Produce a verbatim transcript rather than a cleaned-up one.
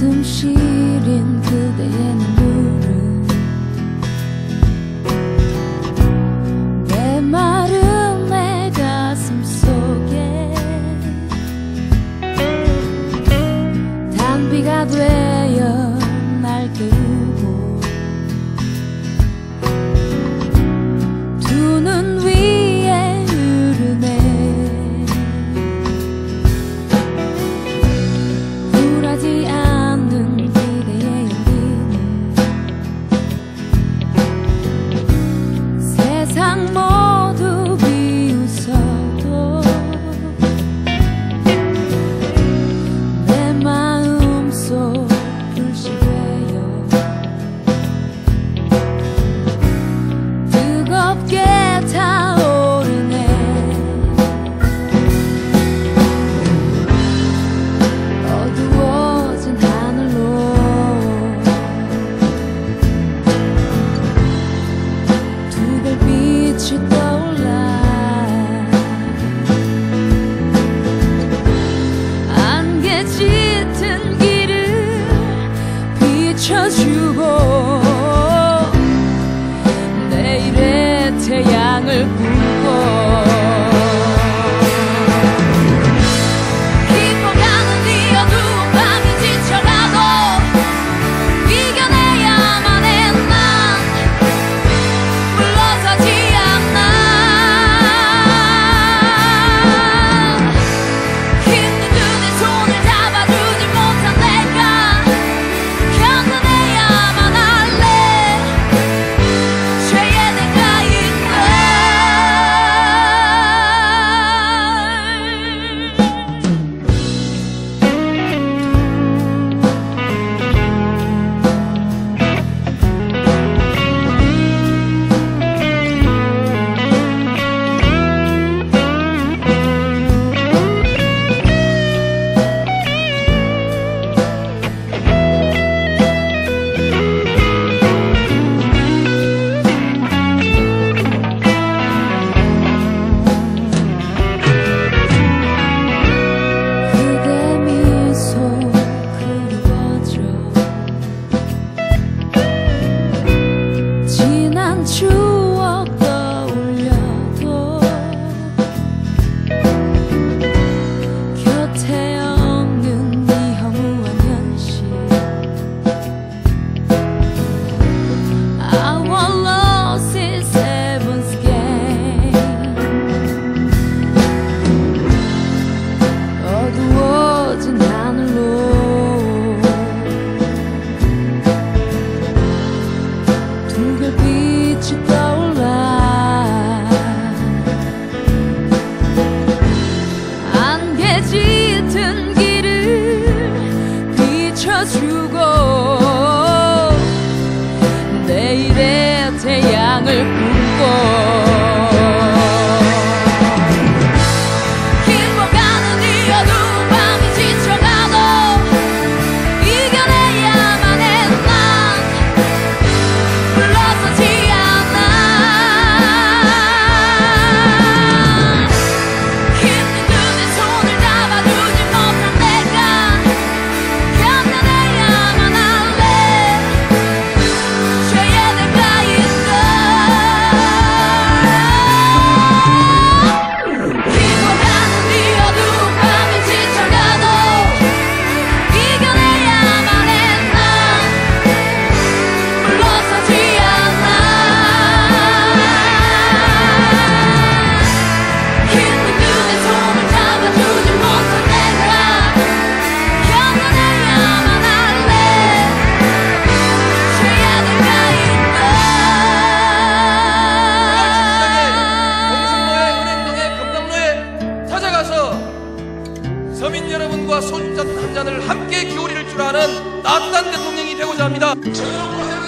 숨 시린 그대의 눈물은 내 마른 내 가슴 속에 단비가 되어 날 깨우고 두 눈 위에 흐르네. 굴하지 않는 기대의 연기는 세상 모두 비웃어도 내 마음속 불씨되어 뜨겁게 타오르네. 어두워진 하늘로 두 별빛이 떠올라 안개 짙은 길을 비춰주고 내일의 태양을 품고 깊어가는 이 어두운 밤이 지쳐가도 이겨내야만 해. 난 물러서지 않아. 힘든 눈에 손을 잡아주지 못한 내가 견뎌내야만 할래. 죄의 대가인 걸. 그대 미소 그리워져 지난 추억 떠올려도 곁에 없는 이 허무한 현실. Our loss is heaven's gain. 어두워진 하늘로 두 별빛이 떠올라 안개 짙은 길을 비춰주고 내일의 태양을 품고 깊어가는 이 어두운 밤이 지쳐가도 이겨내야만 해. 난 물러서지 않아. 힘든 눈에 손을 잡아주지 못한 내가 견뎌내야만 할래. 죄의 대가인 걸. 깊어가는 이 어두운 밤이 지쳐가도 이겨내야만 해. 난 물러서지 않아. 힘든 눈에 손을 잡아주지 못한 내가 견뎌내야만 할래. 죄의 대가인 동승로의 은행동의 금강로에 찾아가서 서민 여러분과 소주 잔 한 잔을 함께 기울일 줄 아는 따뜻한 대통령이 되고자 합니다. 저녁